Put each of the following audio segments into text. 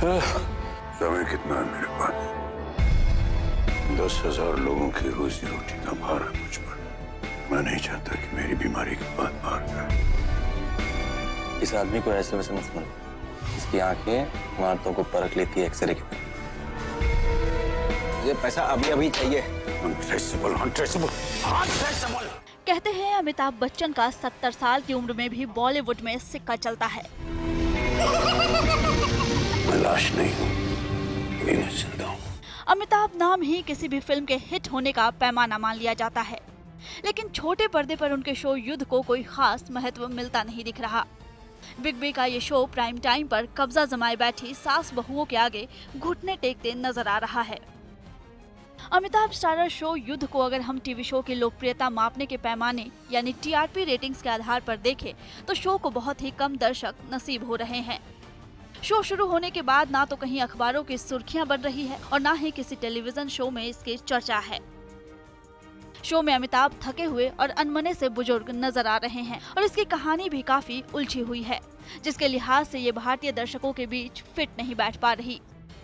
समय कितना है मेरे पास? 10,000 लोगों की रोजी रोटी का भार है मुझ पर। मैं नहीं चाहता कि मेरी बीमारी के बाद मार जाए। इस आदमी को ऐसे वैसे मत समझो। इसकी आंखें इमारतों को परख लेती है एक्सरे की तरह। मुझे पैसा अभी अभी चाहिए। अनट्रेसेबल। कहते हैं अमिताभ बच्चन का 70 साल की उम्र में भी बॉलीवुड में सिक्का चलता है। मैं लाश नहीं हूँ, मैं जिंदा हूँ। अमिताभ नाम ही किसी भी फिल्म के हिट होने का पैमाना मान लिया जाता है, लेकिन छोटे पर्दे पर उनके शो युद्ध को कोई खास महत्व मिलता नहीं दिख रहा। बिग बी का ये शो प्राइम टाइम पर कब्जा जमाए बैठी सास बहुओं के आगे घुटने टेकते नजर आ रहा है। अमिताभ स्टारर शो युद्ध को अगर हम टीवी शो की लोकप्रियता मापने के पैमाने यानी टीआरपी रेटिंग्स के आधार पर देखें तो शो को बहुत ही कम दर्शक नसीब हो रहे हैं। शो शुरू होने के बाद ना तो कहीं अखबारों की सुर्खियां बन रही है और ना ही किसी टेलीविजन शो में इसकी चर्चा है। शो में अमिताभ थके हुए और अनमने से बुजुर्ग नजर आ रहे हैं और इसकी कहानी भी काफी उलझी हुई है, जिसके लिहाज से ये भारतीय दर्शकों के बीच फिट नहीं बैठ पा रही।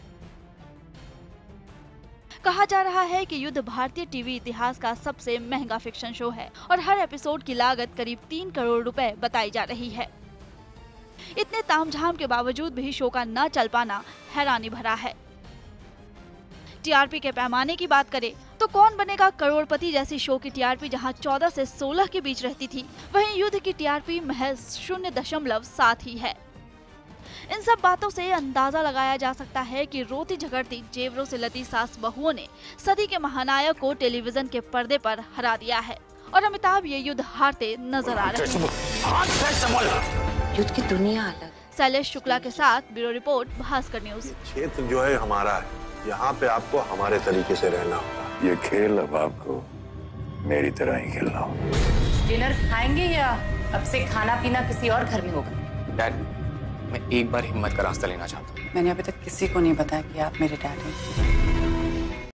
कहा जा रहा है कि युद्ध भारतीय टीवी इतिहास का सबसे महंगा फिक्शन शो है और हर एपिसोड की लागत करीब 3 करोड़ रुपए बताई जा रही है। इतने तामझाम के बावजूद भी शो का न चल पाना हैरानी भरा है। टीआरपी के पैमाने की बात करें तो कौन बनेगा करोड़पति जैसी शो की टीआरपी जहां 14 से 16 के बीच रहती थी, वहीं युद्ध की टीआरपी महज 0.7 ही है। इन सब बातों से अंदाजा लगाया जा सकता है कि रोती झगड़ती जेवरों से लदी सास बहुओं ने सदी के महानायक को टेलीविजन के पर्दे पर हरा दिया है और अमिताभ ये युद्ध हारते नजर आ रहे हैं। युद्ध की दुनिया अलग। शैलेश शुक्ला के साथ ब्यूरो रिपोर्ट, भास्कर न्यूज। क्षेत्र जो है हमारा है, यहाँ पे आपको हमारे तरीके से रहना होगा। ये खेल अब आपको मेरी तरह ही खेलना होगा। डिनर खाएंगे या अब से खाना पीना किसी और घर में होगा? डैड, मैं एक बार हिम्मत का रास्ता लेना चाहता हूँ। मैंने अभी तक किसी को नहीं बताया कि आप मेरे डैड हैं।